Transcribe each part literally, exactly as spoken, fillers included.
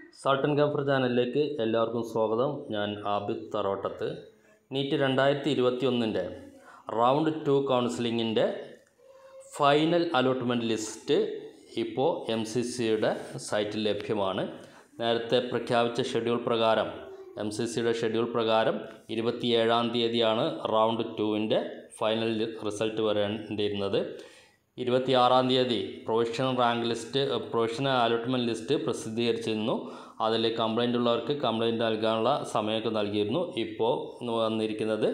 Salt and കംഫർ ചാനലിലേക്ക് എല്ലാവർക്കും സ്വാഗതം. ഞാൻ ആബിദ് തറോട്ടത്ത്. നീറ്റ് രണ്ടായിരത്തി ഇരുപത്തി ഒന്നിൻ്റെ റൗണ്ട് ടു കൗൺസിലിങ്ങിൻ്റെ ഫൈനൽ അലോട്ട്മെൻറ്റ് ലിസ്റ്റ് ഇപ്പോൾ എം സി സിയുടെ സൈറ്റിൽ ലഭ്യമാണ്. നേരത്തെ പ്രഖ്യാപിച്ച ഷെഡ്യൂൾ പ്രകാരം എം സി സിയുടെ ഷെഡ്യൂൾ പ്രകാരം ഇരുപത്തിയേഴാം തീയതിയാണ് റൗണ്ട് ടുവിൻ്റെ ഫൈനൽ റിസൾട്ട് വരേണ്ടിയിരുന്നത്. ഇരുപത്തിയാറാം തീയതി provisional rank list provisional allotment list പ്രസിദ്ധീകരിച്ചിരുന്നു. അതിൽ കംപ്ലൈൻ്റ് ഉള്ളവർക്ക് കംപ്ലൈൻറ്റ് നൽകാനുള്ള സമയമൊക്കെ നൽകിയിരുന്നു. ഇപ്പോൾ വന്നിരിക്കുന്നത്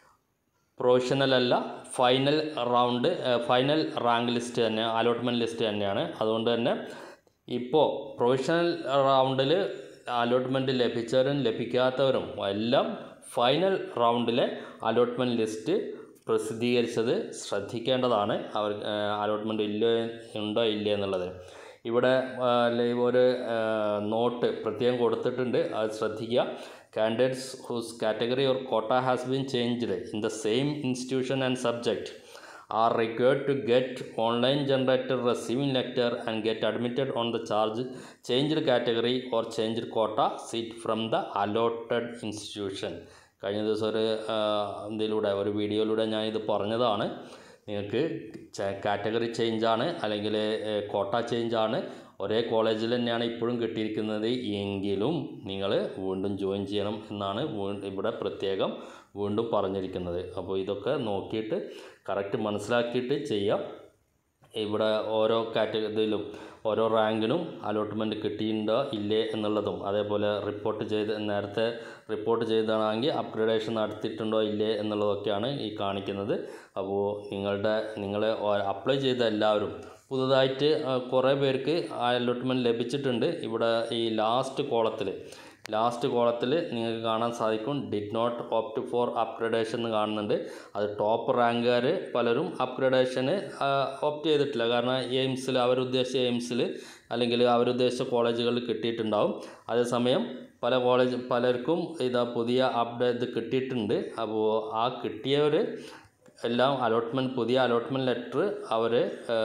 പ്രൊവിഷണൽ അല്ല, final round final rank list തന്നെ, അലോട്ട്മെൻറ്റ് ലിസ്റ്റ് തന്നെയാണ്. അതുകൊണ്ട് തന്നെ ഇപ്പോൾ പ്രൊവിഷണൽ റൗണ്ടിൽ അലോട്ട്മെൻറ്റ് ലഭിച്ചവരും ലഭിക്കാത്തവരും എല്ലാം ഫൈനൽ റൗണ്ടിലെ അലോട്ട്മെൻറ്റ് ലിസ്റ്റ് പ്രസിദ്ധീകരിച്ചത് ശ്രദ്ധിക്കേണ്ടതാണ്. അവർ അലോട്ട്മെൻറ്റ് ഇല്ലോ ഉണ്ടോ ഇല്ലേ എന്നുള്ളത്. ഇവിടെ ഒരു നോട്ട് പ്രത്യേകം കൊടുത്തിട്ടുണ്ട്, അത് ശ്രദ്ധിക്കുക. Candidates whose category or quota has been changed in the same institution and subject are required to get online generated receiving letter and get admitted on the charge changed category or changed quota seat from the allotted institution. കഴിഞ്ഞ ദിവസം ഒരു ഇതിലൂടെ ഒരു വീഡിയോയിലൂടെ ഞാനിത് പറഞ്ഞതാണ്. നിങ്ങൾക്ക് category ചേഞ്ചാണ് അല്ലെങ്കിൽ കോട്ട ചേഞ്ചാണ്, ഒരേ കോളേജിൽ തന്നെയാണ് ഇപ്പോഴും കിട്ടിയിരിക്കുന്നത് എങ്കിലും നിങ്ങൾ വീണ്ടും ജോയിൻ ചെയ്യണം എന്നാണ് ഇവിടെ പ്രത്യേകം വീണ്ടും പറഞ്ഞിരിക്കുന്നത്. അപ്പോൾ ഇതൊക്കെ നോക്കിയിട്ട് കറക്റ്റ് മനസ്സിലാക്കിയിട്ട് ചെയ്യാം. ഇവിടെ ഓരോ കാറ്റഗറിയിലും ഓരോ റാങ്കിനും അലോട്ട്മെൻറ്റ് കിട്ടിയിട്ടുണ്ടോ ഇല്ലേ എന്നുള്ളതും, അതേപോലെ റിപ്പോർട്ട് ചെയ്ത് നേരത്തെ റിപ്പോർട്ട് ചെയ്തതാണെങ്കിൽ അപ്ഗ്രഡേഷൻ നടത്തിയിട്ടുണ്ടോ ഇല്ലേ എന്നുള്ളതൊക്കെയാണ് ഈ കാണിക്കുന്നത്. അപ്പോൾ നിങ്ങളുടെ നിങ്ങൾ അപ്ലൈ ചെയ്ത എല്ലാവരും പുതുതായിട്ട് കുറേ പേർക്ക് അലോട്ട്മെൻറ്റ് ലഭിച്ചിട്ടുണ്ട്. ഇവിടെ ഈ ലാസ്റ്റ് കോളത്തിൽ ലാസ്റ്റ് കോളത്തിൽ നിങ്ങൾക്ക് കാണാൻ സാധിക്കും did not opt for upgradation എന്ന് കാണുന്നുണ്ട്. അത് ടോപ്പ് റാങ്കുകാർ പലരും അപ്ഗ്രഡേഷന് ഓപ്റ്റ് ചെയ്തിട്ടില്ല. കാരണം എയിംസിൽ അവരുദ്ദേശിച്ച എയിംസിൽ അല്ലെങ്കിൽ അവരുദ്ദേശിച്ച കോളേജുകളിൽ കിട്ടിയിട്ടുണ്ടാവും. അതേസമയം പല കോളേജ് പലർക്കും ഇതാ പുതിയ അപ്ഡേറ്റ് കിട്ടിയിട്ടുണ്ട്. അപ്പോൾ ആ കിട്ടിയവർ എല്ലാം അലോട്ട്മെൻറ്റ് പുതിയ അലോട്ട്മെൻറ്റ് ലെറ്റർ അവർ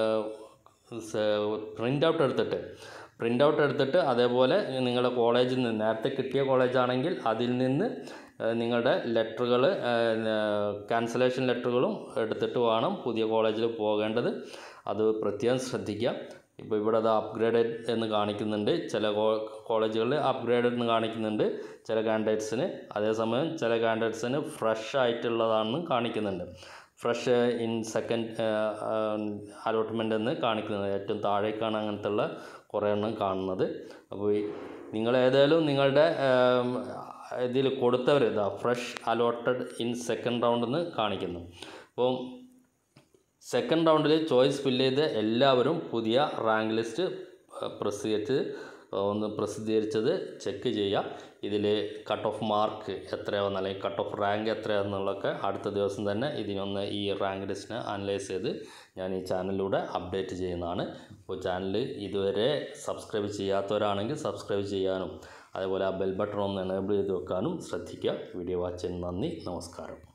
പ്രിൻ്റ് ഔട്ട് എടുത്തിട്ട് പ്രിൻ്റ് ഔട്ട് എടുത്തിട്ട് അതേപോലെ നിങ്ങളുടെ കോളേജിൽ നിന്ന് നേരത്തെ കിട്ടിയ കോളേജാണെങ്കിൽ അതിൽ നിന്ന് നിങ്ങളുടെ ലെറ്ററുകൾ ക്യാൻസലേഷൻ ലെറ്ററുകളും എടുത്തിട്ട് വേണം പുതിയ കോളേജിൽ പോകേണ്ടത്. അത് പ്രത്യേകം ശ്രദ്ധിക്കുക. ഇപ്പോൾ ഇവിടെ അത് അപ്ഗ്രേഡഡ് എന്ന് കാണിക്കുന്നുണ്ട്, ചില കോളേജുകളിൽ അപ്ഗ്രേഡഡ് എന്ന് കാണിക്കുന്നുണ്ട് ചില കാൻഡിഡേറ്റ്സിന്. അതേസമയം ചില കാൻഡിഡേറ്റ്സിന് ഫ്രഷ് ആയിട്ടുള്ളതാണെന്ന് കാണിക്കുന്നുണ്ട്. ഫ്രഷ് ഇൻ സെക്കൻഡ് അലോട്ട്മെൻ്റ് എന്ന് കാണിക്കുന്നത് ഏറ്റവും താഴേക്കാണ് അങ്ങനത്തെ ഉള്ള കുറേ എണ്ണം കാണുന്നത്. അപ്പോൾ നിങ്ങൾ ഏതായാലും നിങ്ങളുടെ ഇതിൽ കൊടുത്തവർ ഇതാ fresh allotted in second round എന്ന് കാണിക്കുന്നു. അപ്പോൾ സെക്കൻഡ് റൗണ്ടിൽ ചോയ്സ് ഫില്ല് ചെയ്ത് എല്ലാവരും പുതിയ റാങ്ക് ലിസ്റ്റ് പ്രസിദ്ധീകരിച്ച് ഒന്ന് പ്രസിദ്ധീകരിച്ചത് ചെക്ക് ചെയ്യുക. ഇതിൽ കട്ട് ഓഫ് മാർക്ക് എത്രയാണെന്ന് അല്ലെങ്കിൽ കട്ട് ഓഫ് റാങ്ക് എത്രയാണെന്നുള്ളതൊക്കെ അടുത്ത ദിവസം തന്നെ ഇതിനൊന്ന് ഈ റാങ്ക് ലിസ്റ്റിനെ അനലൈസ് ചെയ്ത് ഞാൻ ഈ ചാനലിലൂടെ അപ്ഡേറ്റ് ചെയ്യുന്നതാണ്. അപ്പോൾ ചാനൽ ഇതുവരെ സബ്സ്ക്രൈബ് ചെയ്യാത്തവരാണെങ്കിൽ സബ്സ്ക്രൈബ് ചെയ്യാനും അതേപോലെ ആ ബെൽ ബട്ടൺ ഒന്ന് എനേബിൾ ചെയ്ത് വെക്കാനും ശ്രദ്ധിക്കുക. വീഡിയോ വാച്ച് ചെയ്യുന്ന നന്ദി, നമസ്കാരം.